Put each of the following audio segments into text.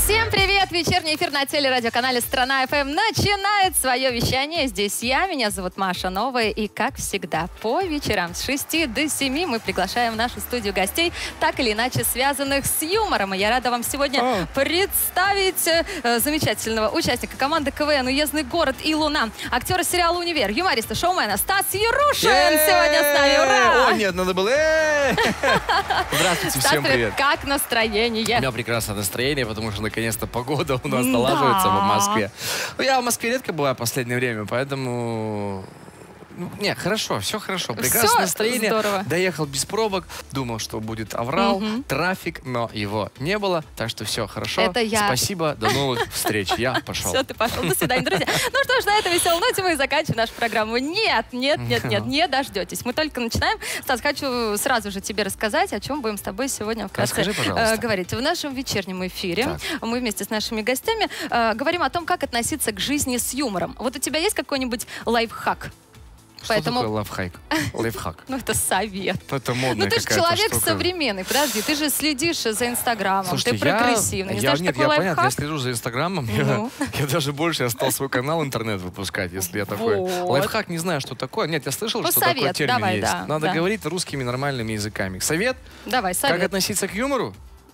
Всем привет! Вечерний эфир на телерадиоканале «Страна ФМ» начинает свое вещание. Здесь меня зовут Маша Новая. И, как всегда, по вечерам с 6 до 7 мы приглашаем в нашу студию гостей, так или иначе связанных с юмором. И я рада вам сегодня представить замечательного участника команды КВН «Уездный город и Луна», актера сериала «Универ», юмориста, шоумена Стас Ярушин сегодня с нами. Ура! О, нет, надо было. Здравствуйте, всем привет. Как настроение? У меня прекрасное настроение, потому что наконец-то погода у нас налаживается в Москве. Ну, я в Москве редко бываю в последнее время, поэтому... Не, хорошо, все хорошо. Прекрасное настроение. Здорово. Доехал без пробок. Думал, что будет аврал, трафик, но его не было. Так что все хорошо. Это я. Спасибо, до новых встреч. Я пошел. Все, ты пошел. До свидания, друзья. Ну что ж, на этой веселой ноте мы и заканчиваем нашу программу. Нет, не дождетесь. Мы только начинаем. Стас, хочу сразу же тебе рассказать, о чем будем с тобой сегодня вкратце говорить. В нашем вечернем эфире мы вместе с нашими гостями говорим о том, как относиться к жизни с юмором. Вот у тебя есть какой-нибудь лайфхак? Что такое лайфхак? Ну, это совет. Это модная Ну, ты же человек современный. Подожди, ты же следишь за Инстаграмом, ты прогрессивный. Не знаешь, такой лайфхак? Понятно, я слежу за Инстаграмом. Я даже больше, я стал свой канал интернет выпускать, если я такой. Лайфхак, не знаю, что такое. Нет, я слышал, что такой термин есть. Надо говорить русскими нормальными языками. Совет? Давай, совет. Как относиться к юмору?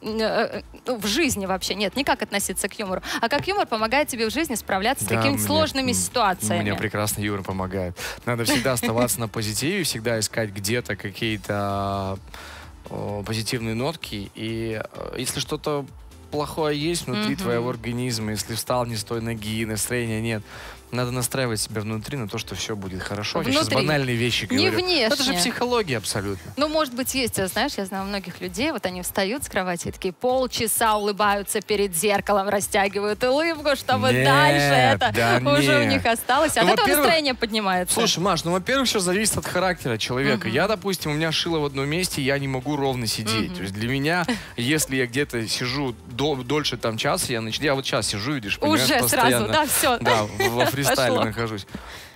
В жизни вообще. Нет, не как относиться к юмору, а как юмор помогает тебе в жизни справляться с какими-то сложными ситуациями. Мне прекрасно юмор помогает. Надо всегда оставаться на позитиве, всегда искать где-то какие-то позитивные нотки. И если что-то плохое есть внутри твоего организма, если встал не с той ноги, настроения нет, надо настраивать себя внутри на то, что все будет хорошо. Я сейчас банальные вещи говорю. Не внешне. Это же психология абсолютно. Ну, может быть, есть, знаешь, я знаю многих людей, вот они встают с кровати и такие полчаса улыбаются перед зеркалом, растягивают улыбку, чтобы дальше это уже у них осталось. От этого настроение поднимается. Слушай, Маш, ну, во-первых, все зависит от характера человека. Я, допустим, у меня шило в одном месте, я не могу ровно сидеть. То есть для меня, если я где-то сижу дольше там часа, я вот сейчас сижу, видишь, понимаешь, уже постоянно. Сразу, да, все. Да, во фристайле нахожусь.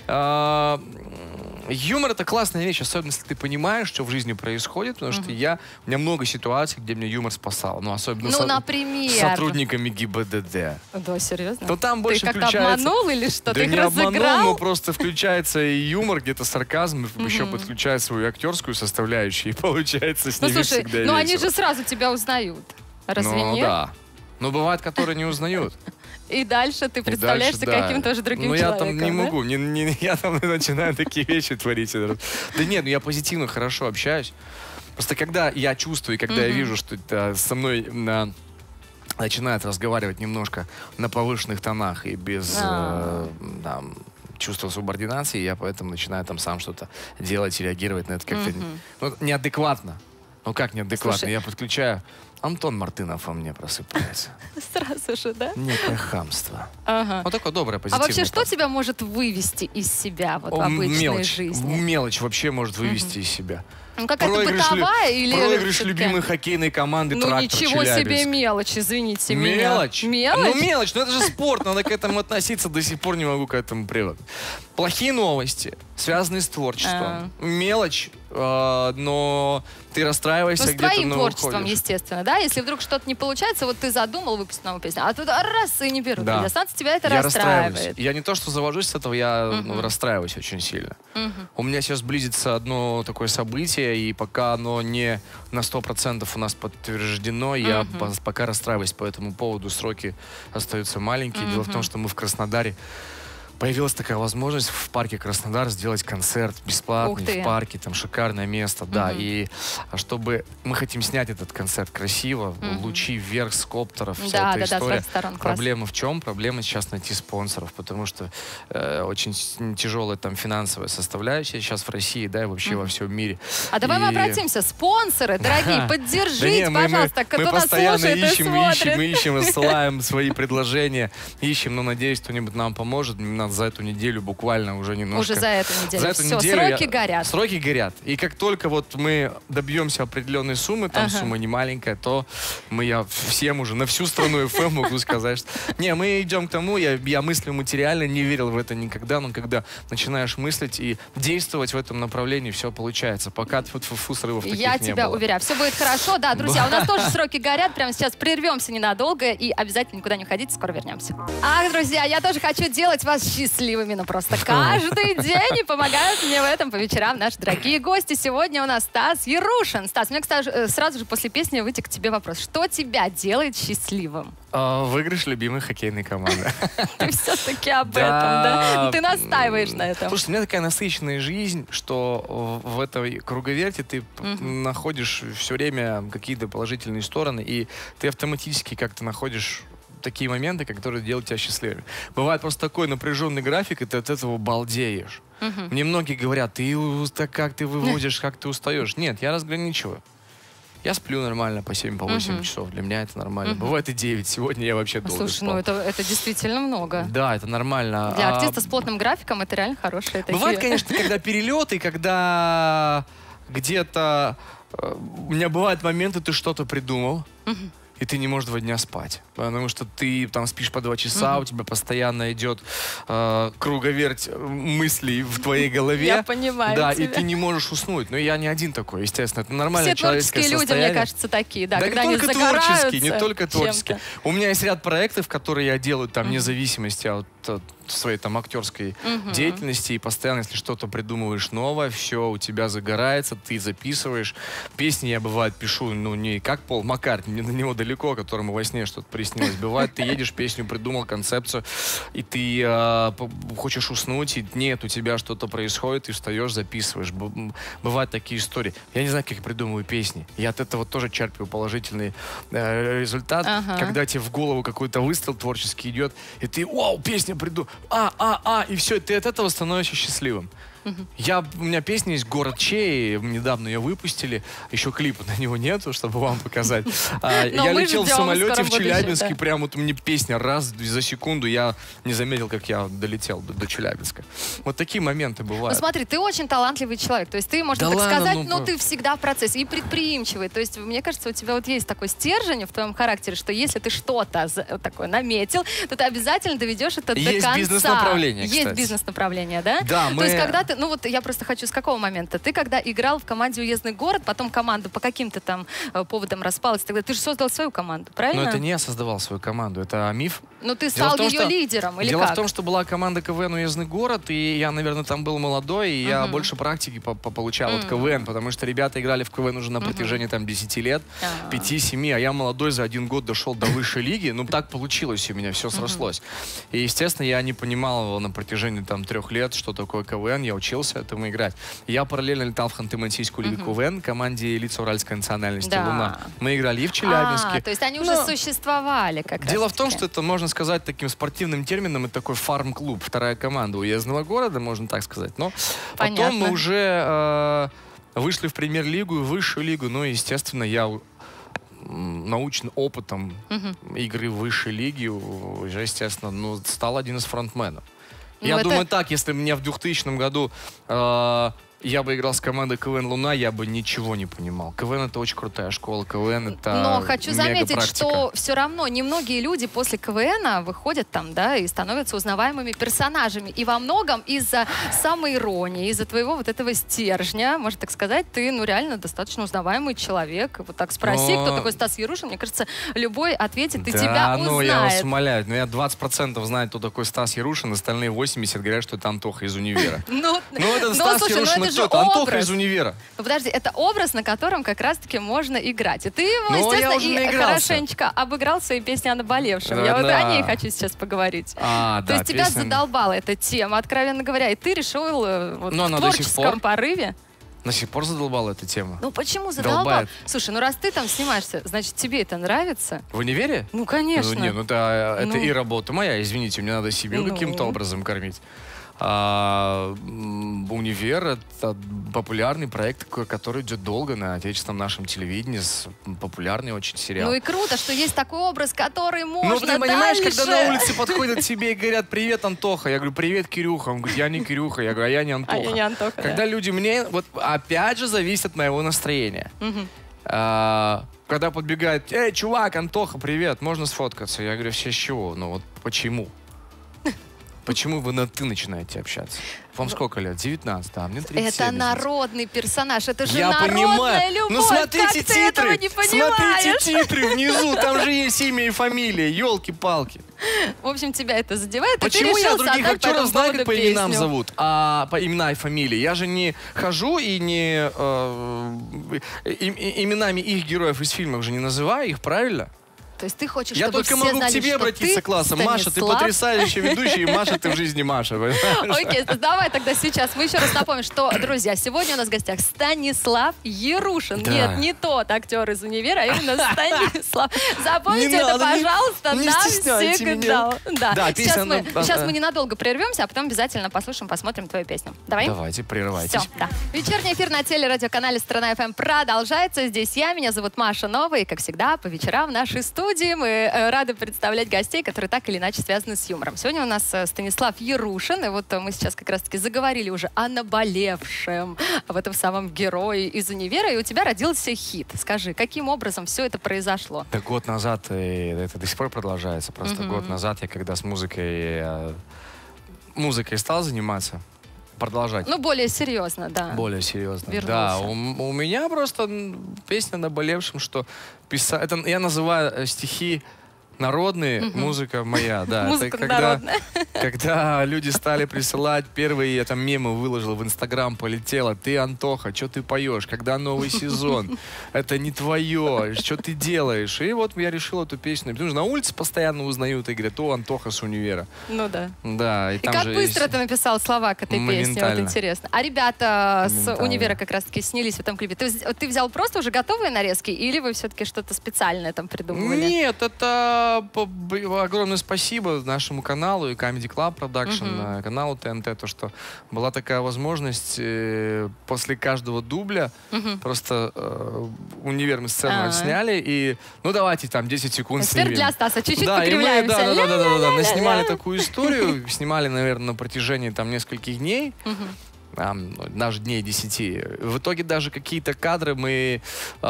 Юмор — это классная вещь, особенно если ты понимаешь, что в жизни происходит, потому что у меня много ситуаций, где мне юмор спасал. Ну, особенно например, с сотрудниками ГИБДД. Да, серьезно? То там больше ты как-то обманул или что? Да ты их не обманул, разыграл? но просто включается и юмор, где-то сарказм, еще подключает свою актерскую составляющую, и получается с ними всегда весело. Ну, они же сразу тебя узнают. Разве нет? Ну, да. Но бывают, которые не узнают. И дальше ты представляешься каким-то уже другим человеком. Ну, я там не могу. Я там начинаю такие вещи творить. Да нет, я позитивно, хорошо общаюсь. Просто когда я чувствую, когда я вижу, что со мной начинают разговаривать немножко на повышенных тонах и без чувства субординации, я поэтому начинаю там сам что-то делать и реагировать на это как-то неадекватно. Ну как неадекватно? Слушай, я подключаю... Антон Мартынов во мне просыпается. Сразу же, да? Некое хамство. Вот такое доброе, позитивное. А вообще, что тебя может вывести из себя в обычной жизни? Мелочь вообще может вывести из себя. Ну, какая-то бытовая или... Проигрыш любимой хоккейной команды «Трактор» Челябинск. Ну, ничего себе мелочь, извините меня. Мелочь? Ну, мелочь, но это же спорт, надо к этому относиться, до сих пор не могу к этому привыкнуть. Плохие новости, связанные с творчеством. Мелочь, но ты расстраиваешься где-то, но с твоим творчеством, естественно, да? Если вдруг что-то не получается, вот ты задумал выпустить новую песню, а тут раз и не берут. Да. Тебя это расстраивает. Я не то, что завожусь с этого, я расстраиваюсь очень сильно. У меня сейчас близится одно такое событие, и пока оно не на 100% у нас подтверждено, я пока расстраиваюсь по этому поводу. Сроки остаются маленькие. Дело в том, что мы в Краснодаре появилась такая возможность в парке Краснодар сделать концерт бесплатный в парке, там шикарное место, да, и чтобы мы хотим снять этот концерт красиво, лучи вверх с коптеров, вся эта история. Проблема в чем? Проблема сейчас найти спонсоров, потому что очень тяжелая там финансовая составляющая сейчас в России, да, и вообще во всем мире. А давай мы обратимся, спонсоры, дорогие, поддержите, пожалуйста, кто нас слушает и смотрит. Мы ищем, рассылаем свои предложения, ищем, но надеюсь, кто-нибудь нам поможет. Нам за эту неделю буквально уже немножко... Уже за эту неделю. За эту Все, неделю сроки горят. Сроки горят. И как только вот мы добьемся определенной суммы, там сумма не маленькая, то я всем уже на всю страну FM могу сказать, что... Не, мы идем к тому, я мыслю материально, не верил в это никогда, но когда начинаешь мыслить и действовать в этом направлении, все получается. Пока срывов таких не было. Я тебя уверяю, все будет хорошо. Да, друзья, у нас тоже сроки горят. Прямо сейчас прервемся ненадолго и обязательно никуда не уходите, скоро вернемся. Ах, друзья, я тоже хочу делать вас счастливыми, ну просто каждый день, и помогают мне в этом по вечерам наши дорогие гости. Сегодня у нас Стас Ярушин. Стас, мне, кстати, сразу же после песни выйти к тебе вопрос. Что тебя делает счастливым? Выигрыш любимой хоккейной команды. Ты все-таки об этом, да? Ты настаиваешь на этом. Слушай, у меня такая насыщенная жизнь, что в этой круговерте ты находишь все время какие-то положительные стороны, и ты автоматически как-то находишь такие моменты, которые делают тебя счастливым. Бывает просто такой напряженный график, и ты от этого балдеешь. Мне многие говорят, как ты выводишь, как ты устаешь. Нет, я разграничиваю. Я сплю нормально по 7-8 часов. Для меня это нормально. Бывает и 9. Сегодня я вообще долго Слушай, спал. Это действительно много. Да, это нормально. Для артиста с плотным графиком это реально хорошее. Бывает, конечно, когда перелеты, когда где-то... У меня бывают моменты, ты что-то придумал, и ты не можешь 2 дня спать. Потому что ты там спишь по 2 часа, у тебя постоянно идет круговерть мыслей в твоей голове. Я понимаю Да, тебя. и ты не можешь уснуть. Но я не один такой, естественно. Это нормальное все человеческое творческие состояние. люди, мне кажется, такие, да, Да когда не они только загораются творческие, не только творческие. чем-то. У меня есть ряд проектов, которые я делаю там вне зависимости от своей там актерской деятельности, и постоянно, если что-то придумываешь новое, все у тебя загорается, ты записываешь. Песни я, бывает, пишу, не как Пол Маккартни, до него далеко, которому во сне что-то приснилось. Бывает, ты едешь, песню придумал, концепцию, и ты хочешь уснуть, и нет, у тебя что-то происходит, и встаешь, записываешь. Бывают такие истории. Я не знаю, как я придумываю песни. Я от этого тоже черпаю положительный результат. Когда тебе в голову какой-то выстрел творческий идет, и ты, вау, песня придумал, и все, и ты от этого становишься счастливым. У меня песня есть «Город Чей», недавно ее выпустили, еще клипа на него нету, чтобы вам показать. Я летел в самолете в Челябинске, прям вот мне песня раз за секунду, я не заметил, как я долетел до Челябинска. Вот такие моменты бывают. Ну смотри, ты очень талантливый человек, то есть ты, можно так сказать, ты всегда в процессе и предприимчивый, то есть мне кажется, у тебя вот есть такой стержень в твоем характере, что если ты что-то такое наметил, то ты обязательно доведешь это до конца. Есть бизнес-направление, кстати. Есть бизнес-направление, да? Да, то есть когда ты, я просто хочу с какого момента? Ты когда играл в команде «Уездный город», потом команда по каким-то там поводам распалась, тогда ты же создал свою команду, правильно? Но это не я создавал свою команду, это миф. Ну ты стал ее лидером, или как? Дело в том, что была команда КВН «Уездный город», и я, наверное, там был молодой, и я больше практики получал от КВН, потому что ребята играли в КВН уже на протяжении 10 лет, 5-7, а я молодой за 1 год дошел до высшей лиги. Так получилось у меня, все срослось. И, естественно, я не понимал на протяжении 3 лет, что такое КВН, я учился этому играть. Я параллельно летал в Ханты-Мансийскую лигу КВН, команде лица уральской национальности «Луна». Мы играли и в Челябинске. То есть они уже существовали как раз. Дело в том, что это, можно сказать, таким спортивным термином, это такой фарм-клуб, 2-я команда Уездного города, можно так сказать. Но потом мы уже вышли в премьер-лигу и высшую лигу. Естественно, я научным опытом игры в высшей лиге уже, естественно, стал один из фронтменов. Я думаю так, если мне в 2000 году я бы играл с командой КВН «Луна», я бы ничего не понимал. КВН — это очень крутая школа, КВН — это Но хочу заметить, мега-практика. что все равно немногие люди после КВН выходят там, да, и становятся узнаваемыми персонажами. И во многом из-за самоиронии, из-за твоего вот этого стержня, можно так сказать, ты, реально достаточно узнаваемый человек. Вот так спроси, кто такой Стас Ярушин, мне кажется, любой ответит, и тебя узнает. Я вас умоляю, я 20% знаю, кто такой Стас Ярушин, остальные 80% говорят, что это Антоха из универа. Это Стас Ярушин. Кто-то, Антоха из универа. Подожди, это образ, на котором как раз-таки можно играть. И ты его, естественно, и хорошенечко обыграл своей песней о наболевшем. Я вот о ней хочу сейчас поговорить. То есть тебя задолбала эта тема, откровенно говоря, и ты решил в творческом порыве. До сих пор задолбала эта тема. Почему задолбал? Слушай, раз ты там снимаешься, значит, тебе это нравится? В универе? Конечно. Это и работа моя, извините, мне надо семью каким-то образом кормить. «Универ» — это популярный проект, который идет долго на отечественном нашем телевидении, популярный очень сериал. Ну и круто, что есть такой образ, который можно Ну, ты понимаешь, дальше. когда на улице подходят к тебе и говорят: «Привет, Антоха». Я говорю: «Привет, Кирюха». Он говорит: «Я не Кирюха». Я говорю: «А я не Антоха». А я не Антоха, Когда люди мне... Вот опять же зависит от моего настроения. Когда подбегают: «Эй, чувак, Антоха, привет, можно сфоткаться?» Я говорю: «Все с чего? Ну вот почему? Почему вы на «ты» начинаете общаться? Вам сколько лет? 19, да, мне 37. Это народный персонаж, это же Я народная понимаю. любовь. Ну смотрите как ты этого титры, не понимаешь? смотрите титры внизу, там же есть имя и фамилия, елки-палки. В общем, тебя это задевает, Почему и ты я решил других создать по актеров этому знаю, как поводу по именам песню. зовут, а по имена и фамилии? Я же не хожу и не именами их героев из фильмов же не называю их, правильно? То есть ты хочешь, Я чтобы только все могу знали, к тебе что обратиться ты классом. Маша, ты Станислав? потрясающая ведущая, и Маша, ты в жизни Маша. Окей, давай тогда сейчас мы еще раз напомним, что, друзья, сегодня у нас в гостях Станислав Ярушин. Да. Нет, не тот актер из «Универа», а именно Станислав. Запомните Не это, надо, пожалуйста, не стесняйте навсегда. Да. Да, песня, Сейчас мы ненадолго прервемся, а потом обязательно послушаем, посмотрим твою песню. Давай? Давайте, прерывайтесь. Все, да. Вечерний эфир на телерадиоканале «Страна ФМ» продолжается. Здесь я, меня зовут Маша Новая, и, как всегда, по вечерам в нашей студии мы рады представлять гостей, которые так или иначе связаны с юмором. Сегодня у нас Станислав Ярушин, и вот мы сейчас как раз-таки заговорили уже о наболевшем, об этом самом герое из «Универа», и у тебя родился хит. Скажи, каким образом все это произошло? Да, год назад, и это до сих пор продолжается, просто год назад я когда с музыкой стал заниматься, продолжать. Ну, более серьезно, да. Более серьезно. Вернулся. Да, у меня просто песня наболевшим, что писать... Это я называю стихи народные, музыка моя, да. Музыка Это народная. когда люди стали присылать, первые я там мемы выложил в Инстаграм, полетело: «Ты, Антоха, что ты поешь? Когда новый сезон? Это не твое, что ты делаешь?» И вот я решил эту песню, потому что на улице постоянно узнают и говорят: «О, Антоха с «Универа». Ну да. Да, и И там как же быстро есть... ты написал слова к этой песне? Вот Моментально. интересно. А ребята с Моментально. «Универа» как раз-таки снялись в этом клипе. Ты взял просто уже готовые нарезки, или вы все-таки что-то специальное там придумывали? Нет, это огромное спасибо нашему каналу и Comedy Club Production, каналу ТНТ, то, что была такая возможность после каждого дубля просто «Универ» мы сцену отсняли и, ну давайте там 10 секунд Теперь снимем. для Стаса чуть-чуть Да, и мы, покривляемся. да, наснимали такую историю, снимали, наверное, на протяжении там нескольких дней. Даже дней 10. В итоге даже какие-то кадры мы...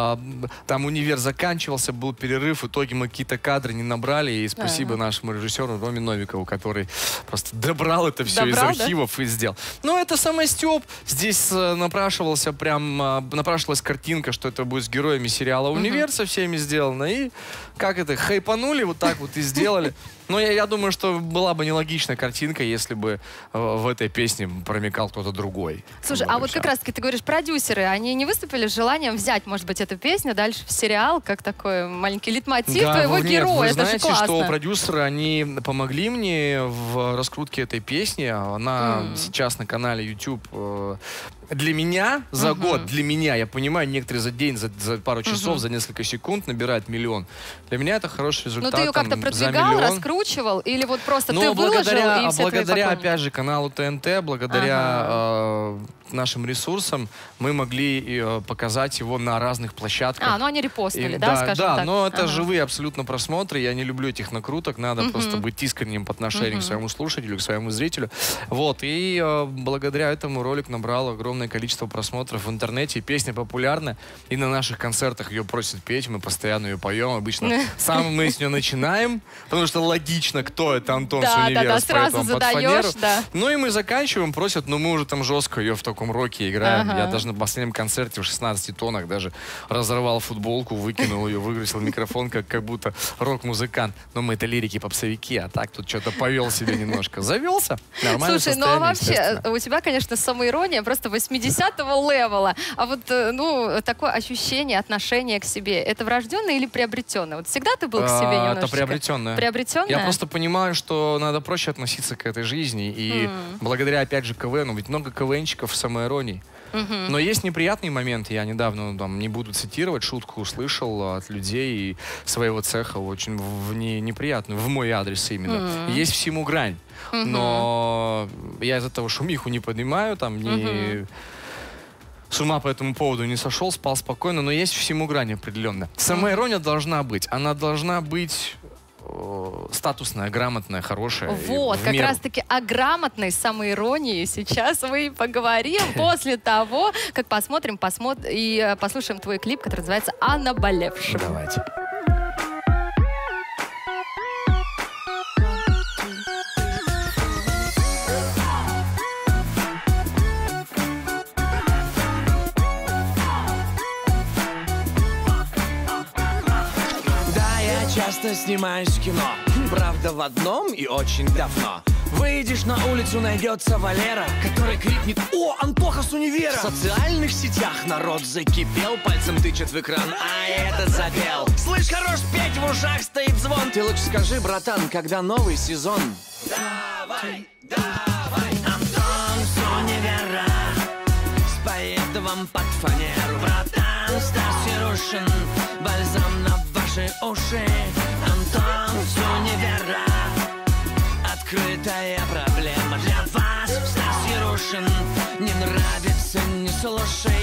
там «Универ» заканчивался, был перерыв, в итоге мы какие-то кадры не набрали, и спасибо нашему режиссеру Роме Новикову, который просто добрал это все из архивов и сделал. Ну, это самостеп. Здесь напрашивалась картинка, что это будет с героями сериала «Универ», со всеми сделано, и как это, хайпанули вот так вот и сделали. Но я думаю, что была бы нелогичная картинка, если бы в этой песне промелькал кто-то другой. Слушай, а вот как раз-таки ты говоришь, продюсеры, они не выступили с желанием взять, может быть, эту песню дальше в сериал, как такой маленький лейтмотив твоего героя? Вы Это знаете, же классно. что продюсеры, они помогли мне в раскрутке этой песни. Она сейчас на канале YouTube. Для меня за год, для меня, я понимаю, некоторые за день, за пару часов, за несколько секунд набирают миллион. Для меня это хороший результат. Но ты ее как-то продвигал, раскручивал, или вот просто ты выложил, и все благодаря, опять же, каналу ТНТ, благодаря нашим ресурсам, мы могли показать его на разных площадках. ну они репостнули, скажем так? Да, но это живые абсолютно просмотры. Я не люблю этих накруток. Надо просто быть искренним по отношению к своему слушателю, к своему зрителю. Вот. И благодаря этому ролик набрал огромное количество просмотров в интернете. Песня популярна. И на наших концертах ее просят петь. Мы постоянно ее поем. Обычно сам мы с нее начинаем, потому что логично, кто это Антон с «Универа» споет вам под фанеру. Ну и мы заканчиваем, просят, но мы уже там жестко ее в таком роке играем. Я даже на последнем концерте в 16 тонах даже разорвал футболку, выкинул ее, выбросил микрофон, как будто рок-музыкант. Но мы это лирики-попсовики, а так тут что-то повел себе немножко. Завелся. Нормально. Слушай, ну а вообще, у тебя, конечно, самоирония просто 80-го левела. А вот, такое ощущение, отношение к себе, это врожденное или приобретенное? Вот всегда ты был к себе немножечко? Это приобретенное. Приобретенное? Я просто понимаю, что надо проще относиться к этой жизни. И благодаря, опять же, КВНу, ведь много КВНщиков с самоиронией. Но есть неприятные моменты. Я недавно, не буду цитировать, шутку услышал от людей своего цеха, очень неприятную, в мой адрес именно. Есть всему грань. Но я из-за того шумиху не поднимаю, не... С ума по этому поводу не сошел, спал спокойно, но есть всему грань определенно. Самоирония должна быть. Она должна быть статусная, грамотная, хорошая. Вот, как раз-таки о грамотной самоиронии сейчас мы и поговорим после того, как посмотрим и послушаем твой клип, который называется «О наболевшем». Давайте. Часто снимаюсь в кино, правда в одном и очень давно. Выйдешь на улицу, найдется Валера, который крикнет: «О, Антоха с универа!» В социальных сетях народ закипел, пальцем тычет в экран, а этот запел: «Слышь, хорош петь, в ушах стоит звон!» Ты лучше скажи, братан, когда новый сезон? Давай, давай, Антон с универа споет вам под фанеру. Братан, Стас Ярушин, бальзам на ваши уши. Антон с универа, открытая проблема для вас. Стас Ярушин, не нравится, не слушай.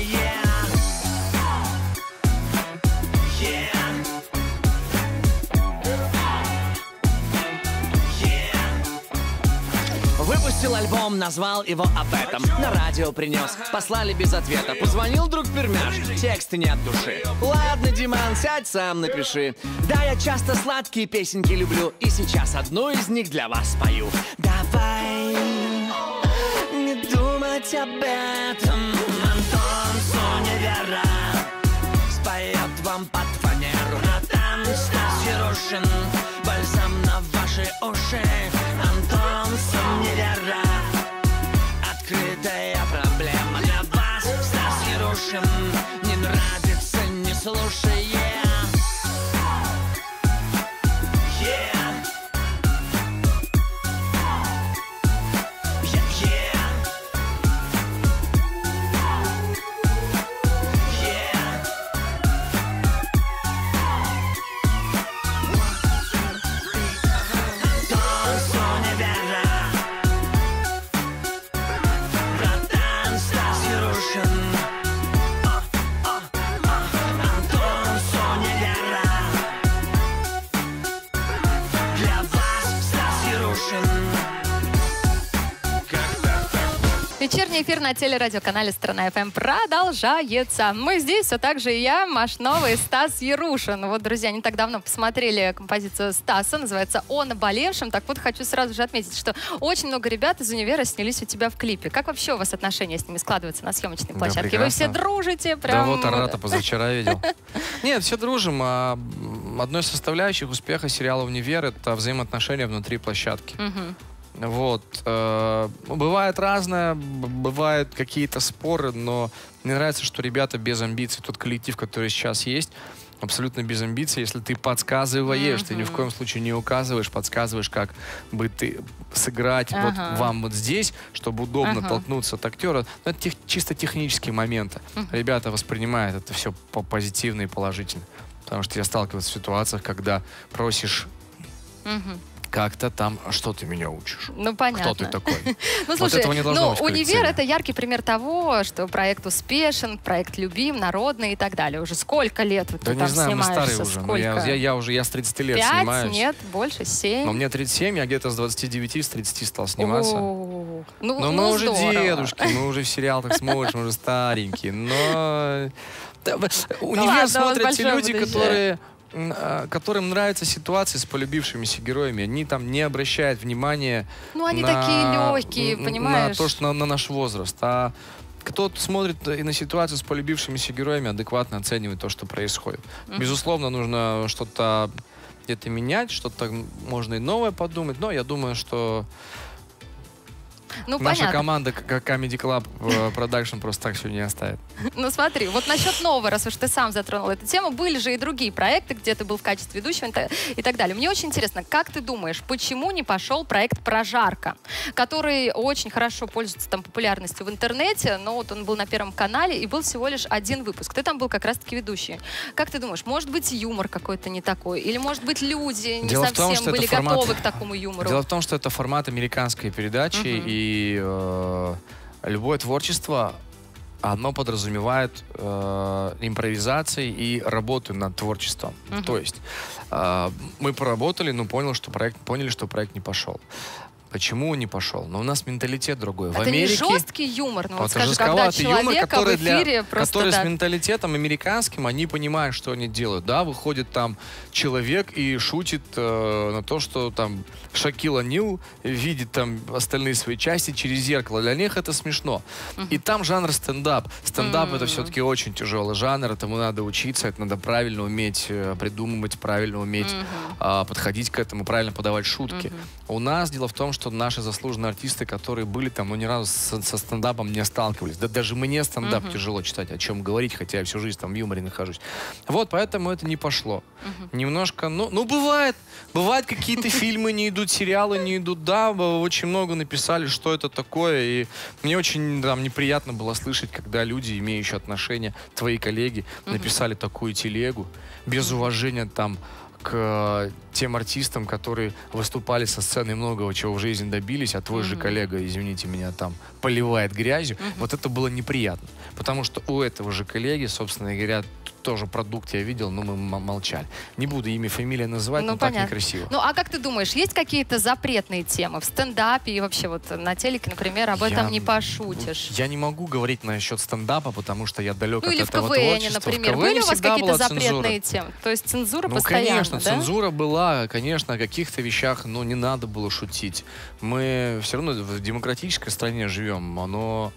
Выпустил альбом, назвал его об этом. На радио принес, послали без ответа. Позвонил друг Пермяш, тексты не от души. Ладно, Диман, сядь сам напиши. Да, я часто сладкие песенки люблю, и сейчас одну из них для вас спою. Давай не думать об этом. Антон с универа споет вам под фанеру. Братан, Стас Ярушин, бальзам на ваши уши. Антон с универа, открытая проблема для вас. Стас Ярушин, не нравится, не слушай. Вечерний эфир на телерадиоканале «Страна ФМ» продолжается. Мы здесь все так же и я, Маш Новый, и Стас Ярушин. Вот, друзья, не так давно посмотрели композицию Стаса, называется «О наболевшем». Так вот, хочу сразу же отметить, что очень много ребят из универа снялись у тебя в клипе. Как вообще у вас отношения с ними складываются на съемочной площадке? Вы все дружите? Прям... Да вот Арата позавчера видел. Нет, все дружим. Одной из составляющих успеха сериала «Универ» — это взаимоотношения внутри площадки. Вот. Бывает разное, бывают какие-то споры, но мне нравится, что ребята без амбиций. Тот коллектив, который сейчас есть, абсолютно без амбиций. Если ты подсказываешь, ты ни в коем случае не указываешь, подсказываешь, как бы ты сыграть вот вам вот здесь, чтобы удобно толкнуться от актера. Но это чисто технические моменты. Ребята воспринимают это все позитивно и положительно. Потому что я сталкивался в ситуациях, когда просишь как-то там, что ты меня учишь? Ну, понятно. Кто ты такой? Ну, слушай, быть «Универ» — это яркий пример того, что проект успешен, проект любим, народный и так далее. Уже сколько лет ты там знаю, снимаешься? Мы старые уже. Я с 30 лет снимаюсь. 5? Нет, больше, 7? Но мне 37, я где-то с 29, с 30 стал сниматься. Но мы уже дедушки, мы уже в сериалах смотрим, мы уже старенькие. Но «Универ» смотрят те люди, которым нравятся ситуации с полюбившимися героями. Они там не обращают внимания они такие легкие, понимаешь? На то, что на наш возраст. А кто-то смотрит и на ситуацию с полюбившимися героями, адекватно оценивает то, что происходит. Безусловно, нужно что-то где-то менять, что-то можно и новое подумать, но я думаю, что Ну, Наша понятно. команда Comedy Club Production просто так все не оставит. Ну смотри, вот насчет нового, раз уж ты сам затронул эту тему, были же и другие проекты, где ты был в качестве ведущего и так далее. Мне очень интересно, как ты думаешь, почему не пошел проект «Прожарка», который очень хорошо пользуется там популярностью в интернете, но вот он был на Первом канале и был всего лишь один выпуск. Ты там был как раз-таки ведущий. Как ты думаешь, может быть юмор какой-то не такой? Или может быть люди не совсем были готовы к такому юмору? Дело в том, что это формат американской передачи, и любое творчество, оно подразумевает импровизации и работу над творчеством. То есть мы поработали, но поняли, что проект не пошел. Почему не пошел? Но у нас менталитет другой. Это в Америке, не жесткий юмор, ну, вот скажи, когда человека который в эфире просто... Который с менталитетом американским, они понимают, что они делают. Да, выходит там человек и шутит на то, что там Шакил О'Нил видит там остальные свои части через зеркало. Для них это смешно. И там жанр стендап. Стендап это все-таки очень тяжелый жанр. Этому надо учиться, это надо правильно уметь придумывать, правильно уметь подходить к этому, правильно подавать шутки. У нас дело в том, что наши заслуженные артисты, которые были там, ни разу со стендапом не сталкивались. Да даже мне стендап тяжело читать, о чем говорить, хотя я всю жизнь там в юморе нахожусь. Вот, поэтому это не пошло. Немножко, ну, бывает. Бывают какие-то фильмы не идут, сериалы не идут. Да, очень много написали, что это такое. И мне очень там неприятно было слышать, когда люди, имеющие отношения, твои коллеги, написали такую телегу без уважения там к тем артистам, которые выступали со сцены и многого чего в жизни добились, а твой же коллега, извините меня, там поливает грязью. Вот это было неприятно. Потому что у этого же коллеги, собственно говоря, тоже продукт я видел, но мы молчали. Не буду имя, фамилия называть, но так некрасиво. Ну, а как ты думаешь, есть какие-то запретные темы в стендапе и вообще вот на телеке, например, об этом не пошутишь? Я не могу говорить насчет стендапа, потому что я далек от этого творчества. Ну, или в КВН, например. Были у вас какие-то запретные темы? То есть цензура постоянно, конечно, да? цензура была, конечно, о каких-то вещах, но не надо было шутить. Мы все равно в демократической стране живем, но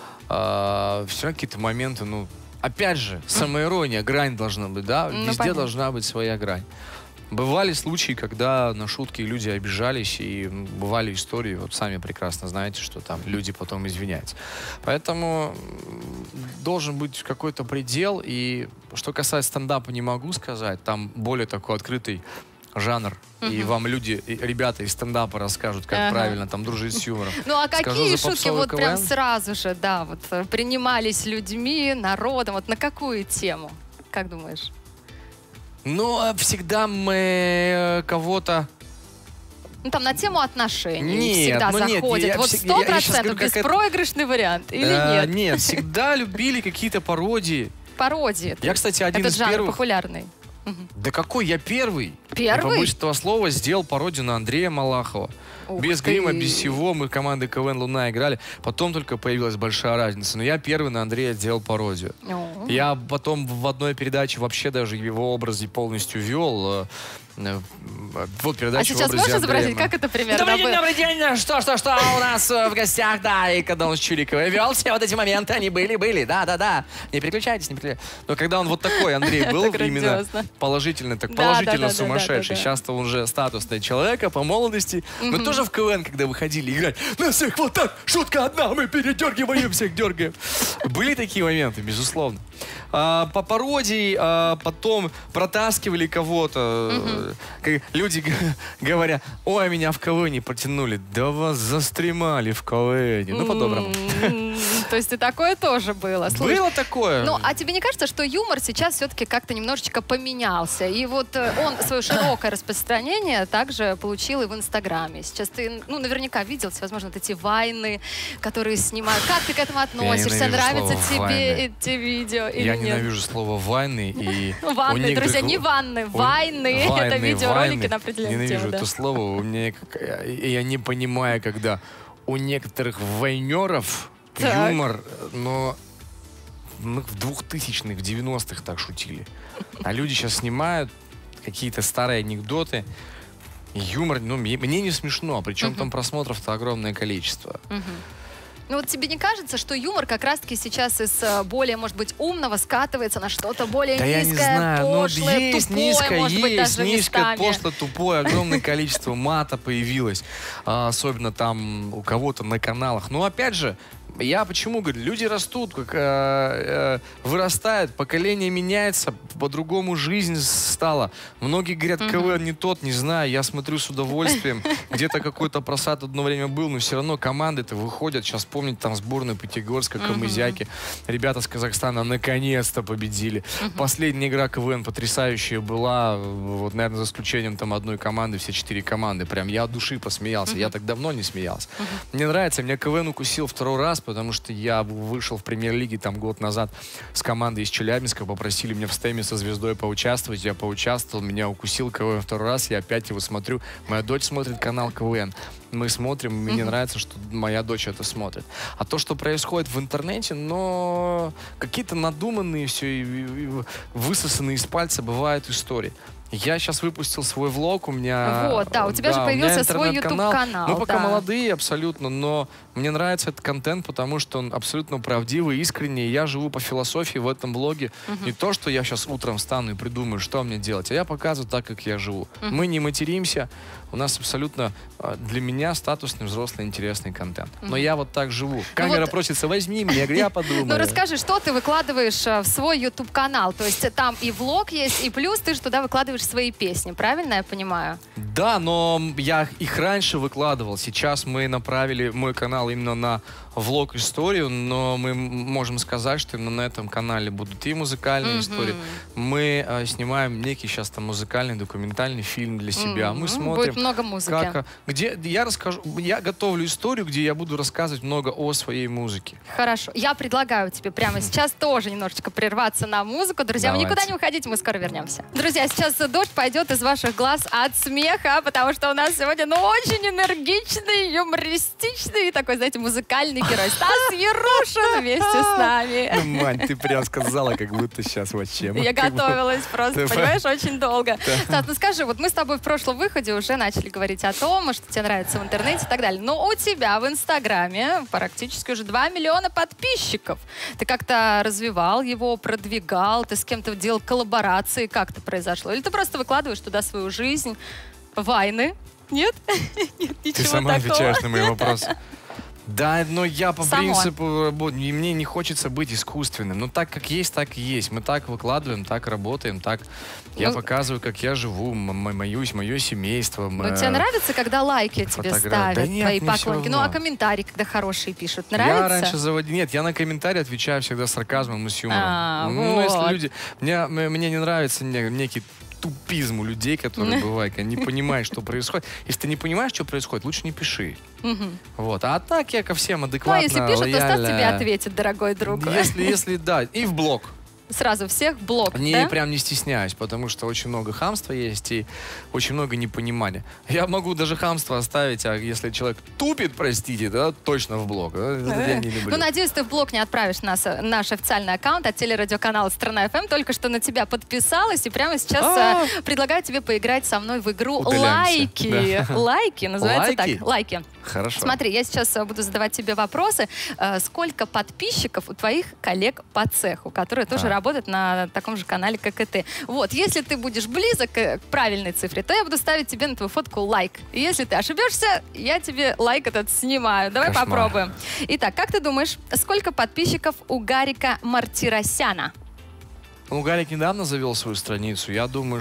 все равно какие-то моменты, ну, опять же, самоирония, грань должна быть, да? Везде должна быть своя грань. Бывали случаи, когда на шутки люди обижались, и бывали истории, вот сами прекрасно знаете, что там люди потом извиняются. Поэтому должен быть какой-то предел, и что касается стендапа, не могу сказать, там более такой открытый жанр, и вам люди, ребята из стендапа расскажут, как правильно там дружить с юмором. Ну а какие шутки вот прям сразу же, да, вот принимались людьми, народом, вот на какую тему, как думаешь? Ну, всегда мы кого-то... Ну, там на тему отношений нет, всегда заходит. Нет, вот 100% беспроигрышный вариант или нет? Нет, всегда любили какие-то пародии. Пародии. Я, кстати, один из первых... популярный. Да какой? Я первый. Первый? Я, побоюсь этого слова, сделал пародию на Андрея Малахова. Без грима, без всего. Мы командой КВН «Луна» играли. Потом только появилась большая разница. Но я первый на Андрея сделал пародию. Я потом в одной передаче вообще даже его образе полностью вел. Вот передача. А сейчас можешь изобразить, как это примерно было? Добрый день, что у нас в гостях, да, и когда он с Чуриковой вел, все вот эти моменты, они были, да, не переключайтесь, Но когда он вот такой, Андрей, был именно положительно сумасшедший, сейчас-то он уже статусный человек, по молодости, мы тоже в КВН, когда выходили играть, на всех вот так, шутка одна, мы передергиваем, всех дергаем. Были такие моменты, безусловно. По пародии, потом протаскивали кого-то. Люди говорят, ой, меня в КВН протянули. Да вас застремали в КВН. Ну, по-доброму. То есть и такое тоже было. Было такое. Ну, а тебе не кажется, что юмор сейчас все-таки как-то немножечко поменялся? И вот он свое широкое распространение также получил и в Инстаграме. Сейчас ты, наверняка видел, возможно, вот эти вайны, которые снимают. Как ты к этому относишься? Нравятся тебе эти видео или нет? Я ненавижу слово «вайны». Ванны, друзья, не ванны, вайны. Это видеоролики на определенную тему. Ненавижу это слово. Я не понимаю, когда у некоторых вайнеров юмор, но мы в 2000-х, в 90-х так шутили. А люди сейчас снимают какие-то старые анекдоты. Юмор, мне не смешно. Причем там просмотров-то огромное количество. Ну вот тебе не кажется, что юмор как раз-таки сейчас из более, может быть, умного скатывается на что-то более да низкое, я не знаю, пошлое, есть тупое, низкое, может быть, есть даже низкое, местами? пошлое, тупое, огромное количество мата появилось, особенно там у кого-то на каналах. Но опять же, я почему говорю, люди растут, вырастают, поколение меняется, по-другому жизнь стала. Многие говорят, КВН не тот, не знаю, я смотрю с удовольствием. Где-то какой-то просад одно время был, но все равно команды-то выходят. Сейчас помните, там сборную Пятигорска, Камызяки. Ребята с Казахстана наконец-то победили. Последняя игра КВН потрясающая была, вот, наверное, за исключением там одной команды, все 4 команды. Прям я от души посмеялся, я так давно не смеялся. Мне нравится, меня КВН укусил второй раз, потому что я вышел в премьер-лиге там год назад с командой из Челябинска, попросили меня в стеме со звездой поучаствовать, я поучаствовал, меня укусил КВН второй раз, я опять его смотрю, моя дочь смотрит канал КВН, мы смотрим, мне нравится, что моя дочь это смотрит. А то, что происходит в интернете, но какие-то надуманные все и высосанные из пальца бывают истории. Я сейчас выпустил свой влог, у меня... Вот, да, у тебя же появился свой YouTube-канал. Мы пока молодые абсолютно, но мне нравится этот контент, потому что он абсолютно правдивый, искренний. Я живу по философии в этом блоге. Не то, что я сейчас утром встану и придумаю, что мне делать, а я показываю так, как я живу. Мы не материмся, у нас абсолютно для меня статусный, взрослый, интересный контент. Но я вот так живу. Камера просится, возьми меня, я подумаю. Ну расскажи, что ты выкладываешь в свой YouTube-канал? То есть там и влог есть, и плюс ты же туда выкладываешь свои песни, правильно я понимаю? Да, но я их раньше выкладывал. Сейчас мы направили мой канал именно на влог-историю, но мы можем сказать, что именно на этом канале будут и музыкальные истории. Мы снимаем некий сейчас там музыкальный, документальный фильм для себя. Мы смотрим... Будет много музыки. Где я расскажу... Я готовлю историю, где я буду рассказывать много о своей музыке. Хорошо. Я предлагаю тебе прямо сейчас тоже немножечко прерваться на музыку. Друзья, вы никуда не уходите, мы скоро вернемся. Друзья, сейчас дождь пойдет из ваших глаз от смеха, потому что у нас сегодня, очень энергичный, юмористичный, такой, знаете, музыкальный герой. Стас Ярушин вместе с нами. Ну, Мань, ты прям сказала, как будто сейчас вообще. Я готовилась просто, понимаешь, очень долго. Стас, ну скажи, вот мы с тобой в прошлом выходе уже начали говорить о том, что тебе нравится в интернете и так далее. Но у тебя в Инстаграме практически уже 2 миллиона подписчиков. Ты как-то развивал его, продвигал, ты с кем-то делал коллаборации, как это произошло? Или ты просто выкладываешь туда свою жизнь, вайны? Нет? Нет, ничего Ты сама такого. отвечаешь на мои вопросы. Да, но я по принципу, мне не хочется быть искусственным. Но так как есть, так и есть. Мы так выкладываем, так работаем, так я показываю, как я живу, мое семейство. Но тебе нравится, когда лайки тебе ставят, да нет, твои поклонники? Ну, а комментарии, когда хорошие пишут, нравится? Я раньше заводил... Нет, я на комментарии отвечаю всегда с сарказмом и с юмором. Ну, вот. если люди... Мне не нравится некий тупизм у людей, которые бывают, они не понимают, что происходит. Если ты не понимаешь, что происходит, лучше не пиши. Вот. А так я ко всем адекватно, ну, а если пишут, лояльно. то Стас тебе ответит, дорогой друг. Если да. И в блог. Сразу всех блок, Не, прям не стесняюсь, потому что очень много хамства есть и очень много непонимания. Я могу даже хамство оставить, а если человек тупит, простите, да, точно в блог. Я не люблю. Ну, надеюсь, ты в блог не отправишь наш официальный аккаунт от телерадиоканала «Страна ФМ». Только что на тебя подписалась и прямо сейчас предлагаю тебе поиграть со мной в игру «Лайки». Лайки, называется так. Лайки. Хорошо. Смотри, я сейчас буду задавать тебе вопросы. Сколько подписчиков у твоих коллег по цеху, которые тоже работают на таком же канале, как и ты? Вот, если ты будешь близок к правильной цифре, то я буду ставить тебе на твою фотку лайк. И если ты ошибешься, я тебе лайк этот снимаю. Давай попробуем. Итак, как ты думаешь, сколько подписчиков у Гарика Мартиросяна? Ну, Гарик недавно завел свою страницу. Я думаю,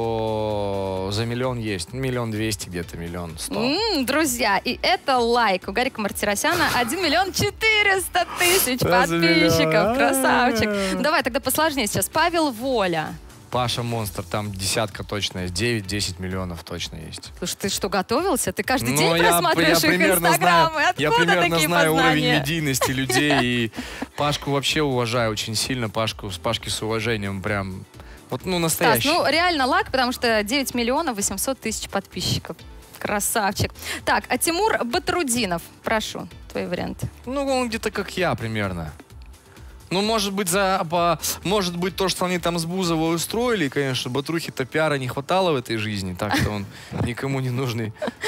что за миллион есть. 1 200 000 где-то, 1 100 000. Друзья, и это лайк. У Гарика Мартиросяна 1 400 000 подписчиков. Красавчик. Ну, давай тогда посложнее сейчас. Павел Воля. Паша Монстр, там десятка точно есть. 9-10 миллионов точно есть. Слушай, ты что, готовился? Ты каждый день просматриваешь их инстаграмы. Откуда я примерно такие знаю познания? уровень медийности людей. И Пашку вообще уважаю очень сильно. Пашки с уважением прям... Вот, ну, настоящий. Стас, ну, реально лайк, потому что 9 800 000 подписчиков. Красавчик. Так, а Тимур Батрудинов. Прошу, твои варианты. Ну, он где-то как я примерно. Ну, может быть, может быть, то, что они там с Бузовой устроили, конечно, Батрухи-то пиара не хватало в этой жизни, так что он никому не нужный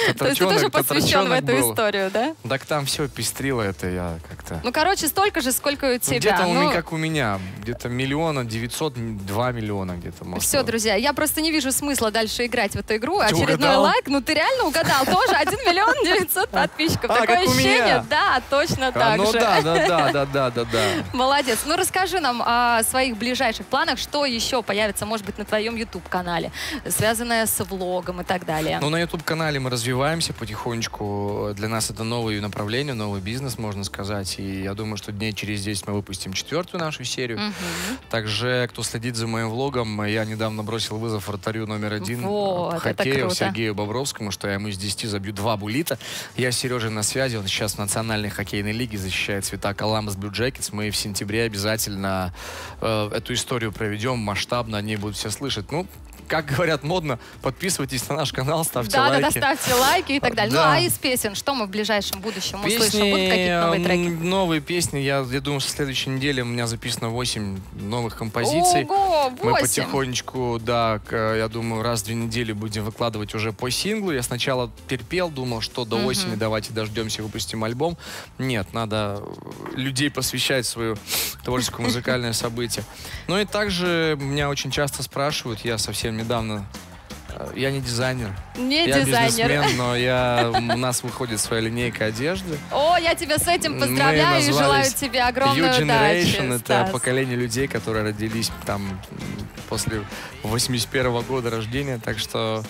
То есть ты тоже посвящен в эту историю, да? Так там все пестрило, это я как-то... Ну, короче, столько же, сколько и у тебя. Где-то как у меня. Где-то 1 900 000, 2 миллиона где-то. Все, друзья, я просто не вижу смысла дальше играть в эту игру. Очередной лайк. Ну, ты реально угадал. Тоже 1 900 000 подписчиков. Такое ощущение? Да, точно так же. Ну да. Молодец. Ну, расскажи нам о своих ближайших планах, что еще появится, может быть, на твоем YouTube-канале, связанное с влогом и так далее. Ну, на YouTube-канале мы развиваемся потихонечку. Для нас это новое направление, новый бизнес, можно сказать. И я думаю, что дней через 10 мы выпустим 4-ю нашу серию. Также, кто следит за моим влогом, я недавно бросил вызов вратарю номер 1 по хоккею Сергею Бобровскому, что я ему с 10 забью 2 буллита. Я с Сережей на связи, он сейчас в национальной хоккейной лиге защищает цвета Columbus Blue Jackets. Мы в сентябре обязательно эту историю проведем масштабно, о ней будут все слышать. Ну, как говорят модно, подписывайтесь на наш канал, ставьте лайки. Да, ставьте лайки и так далее. Да. Ну, а из песен, что мы в ближайшем будущем услышим? Будут какие-то новые треки? Новые песни. Я думаю, что в следующей неделе у меня записано 8 новых композиций. Ого, 8! Мы потихонечку, я думаю, раз в 2 недели будем выкладывать уже по синглу. Я сначала терпел, думал, что до осени давайте дождемся, выпустим альбом. Нет, надо людей посвящать в свое творческое музыкальное событие. Ну и также меня очень часто спрашивают, я совсем недавно... Я не дизайнер. Я бизнесмен, но у нас выходит своя линейка одежды. О, я тебя с этим поздравляю и желаю тебе огромной удачи, это Стас. поколение людей, которые родились там после 81-го года рождения. Так что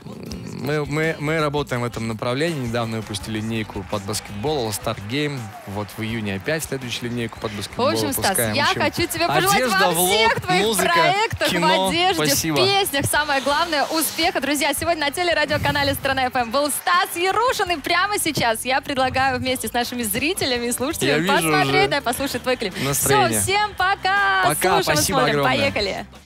мы работаем в этом направлении. Недавно выпустили линейку под баскетбол, All Star Game. Вот в июне опять следующую линейку под баскетбол. В общем, Стас, выпускаем. я хочу тебе пожелать одежда, во всех влог, твоих музыка, проектах, кино. в одежде, Спасибо. в песнях. Самое главное — успеха. Друзья, сегодня на телерадиоканале «Страна ФМ» был Стас Ярушин. И прямо сейчас я предлагаю вместе с нашими зрителями и слушателями посмотреть, послушать твой клип. Настроение. Все, всем пока! Пока, Слушаем, спасибо смотрим. огромное. Поехали!